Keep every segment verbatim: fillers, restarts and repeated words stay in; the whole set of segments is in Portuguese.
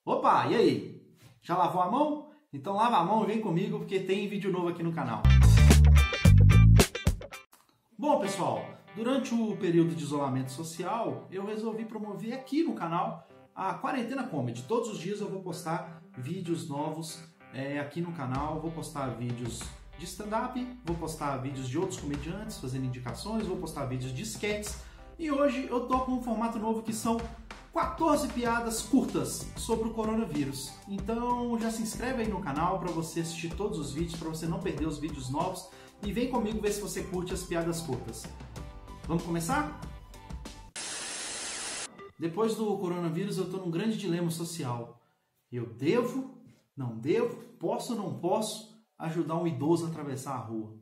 Opa, e aí? Já lavou a mão? Então lava a mão e vem comigo porque tem vídeo novo aqui no canal. Bom, pessoal, durante o período de isolamento social, eu resolvi promover aqui no canal a Quarentena Comedy. Todos os dias eu vou postar vídeos novos é, aqui no canal, vou postar vídeos de stand-up, vou postar vídeos de outros comediantes fazendo indicações, vou postar vídeos de sketches. E hoje eu tô com um formato novo que são quatorze piadas curtas sobre o coronavírus. Então já se inscreve aí no canal para você assistir todos os vídeos, para você não perder os vídeos novos. E vem comigo ver se você curte as piadas curtas. Vamos começar? Depois do coronavírus eu tô num grande dilema social. Eu devo, não devo, posso ou não posso ajudar um idoso a atravessar a rua?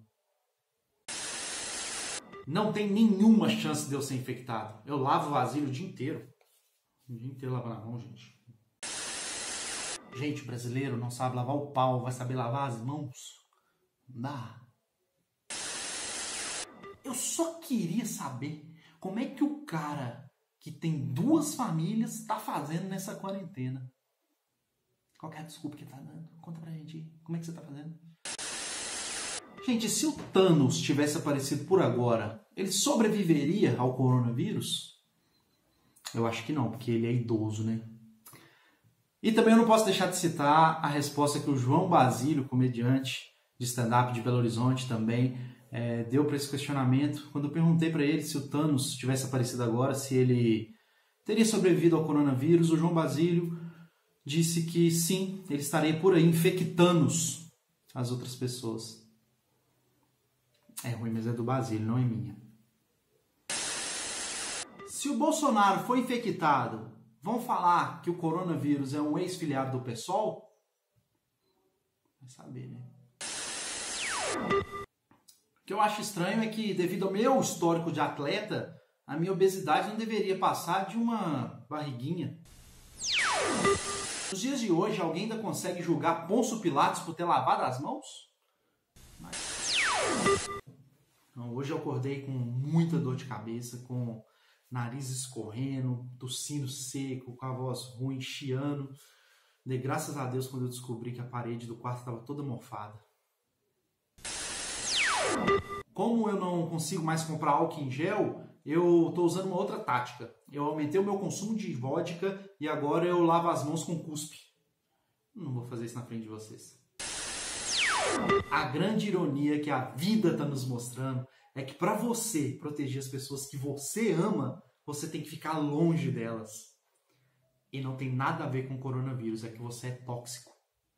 Não tem nenhuma chance de eu ser infectado. Eu lavo vasilha o dia inteiro. O dia inteiro lavando a mão, gente. Gente, brasileiro não sabe lavar o pau, vai saber lavar as mãos? Não dá. Eu só queria saber como é que o cara que tem duas famílias tá fazendo nessa quarentena. Qual que é a desculpa que ele tá dando? Conta pra gente aí. Como é que você tá fazendo? Gente, se o Thanos tivesse aparecido por agora, ele sobreviveria ao coronavírus? Eu acho que não, porque ele é idoso, né? E também eu não posso deixar de citar a resposta que o João Basílio, comediante de stand-up de Belo Horizonte também, é, deu para esse questionamento. Quando eu perguntei para ele se o Thanos tivesse aparecido agora, se ele teria sobrevivido ao coronavírus, o João Basílio disse que sim, ele estaria por aí infectando as outras pessoas. É ruim, mas é do Basílio, não é minha. Se o Bolsonaro foi infectado, vão falar que o coronavírus é um ex-filiado do PSOL? Vai saber, né? O que eu acho estranho é que, devido ao meu histórico de atleta, a minha obesidade não deveria passar de uma barriguinha. Nos dias de hoje, alguém ainda consegue julgar Pôncio Pilatos por ter lavado as mãos? Mas... Não, hoje eu acordei com muita dor de cabeça, com nariz escorrendo, tossindo seco, com a voz ruim, chiando. Dei graças a Deus quando eu descobri que a parede do quarto estava toda mofada. Como eu não consigo mais comprar álcool em gel, eu estou usando uma outra tática. Eu aumentei o meu consumo de vodka e agora eu lavo as mãos com cuspe. Não vou fazer isso na frente de vocês. A grande ironia que a vida está nos mostrando é que para você proteger as pessoas que você ama, você tem que ficar longe delas. E não tem nada a ver com o coronavírus, é que você é tóxico.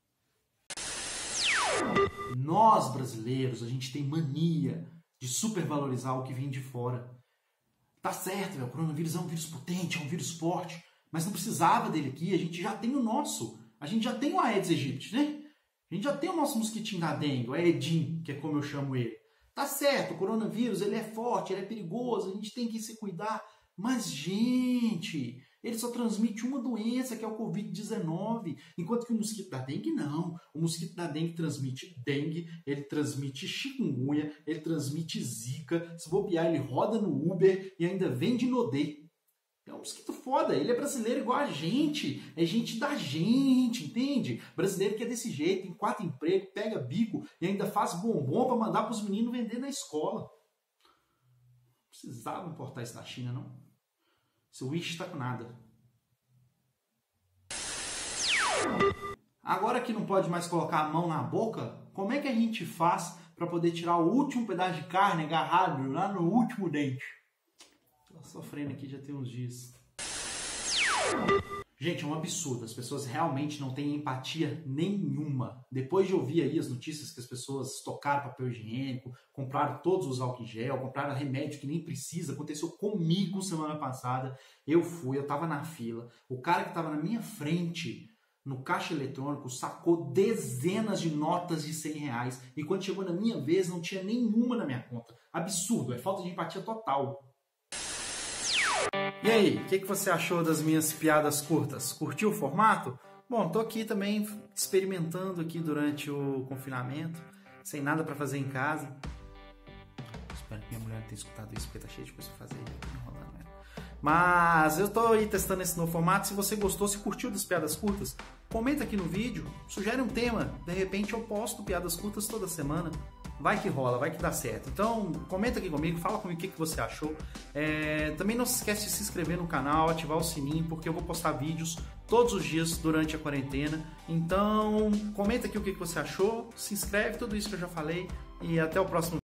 Nós, brasileiros, a gente tem mania de supervalorizar o que vem de fora. Tá certo, véio, o coronavírus é um vírus potente, é um vírus forte, mas não precisava dele aqui, a gente já tem o nosso. A gente já tem o Aedes aegypti, né? A gente já tem o nosso mosquitinho da dengue, o Aedim, que é como eu chamo ele. Tá certo, o coronavírus ele é forte, ele é perigoso, a gente tem que se cuidar. Mas, gente, ele só transmite uma doença, que é o covid dezenove. Enquanto que o mosquito da dengue, não. O mosquito da dengue transmite dengue, ele transmite chikungunya, ele transmite zika. Se bobear, ele roda no Uber e ainda vende Nodê. É um mosquito foda, ele é brasileiro igual a gente, é gente da gente, entende? Brasileiro que é desse jeito, tem quatro empregos, pega bico e ainda faz bombom para mandar para os meninos vender na escola. Não precisava importar isso da China, não. Seu wish tá com nada. Agora que não pode mais colocar a mão na boca, como é que a gente faz para poder tirar o último pedaço de carne agarrado lá no último dente? Tô sofrendo aqui já tem uns dias. Gente, é um absurdo. As pessoas realmente não têm empatia nenhuma. Depois de ouvir aí as notícias que as pessoas estocaram papel higiênico, compraram todos os álcool em gel, compraram remédio que nem precisa. Aconteceu comigo semana passada. Eu fui, eu tava na fila. O cara que tava na minha frente, no caixa eletrônico, sacou dezenas de notas de cem reais. E quando chegou na minha vez, não tinha nenhuma na minha conta. Absurdo, é falta de empatia total. E aí, o que, que você achou das minhas piadas curtas? Curtiu o formato? Bom, tô aqui também experimentando aqui durante o confinamento, sem nada pra fazer em casa. Espero que minha mulher tenha escutado isso, porque tá cheio de coisa pra fazer. Mas eu tô aí testando esse novo formato. Se você gostou, se curtiu das piadas curtas, comenta aqui no vídeo, sugere um tema. De repente eu posto piadas curtas toda semana. Vai que rola, vai que dá certo. Então, comenta aqui comigo, fala comigo o que, que você achou. É, também não se esquece de se inscrever no canal, ativar o sininho, porque eu vou postar vídeos todos os dias durante a quarentena. Então, comenta aqui o que, que você achou, se inscreve, tudo isso que eu já falei. E até o próximo vídeo.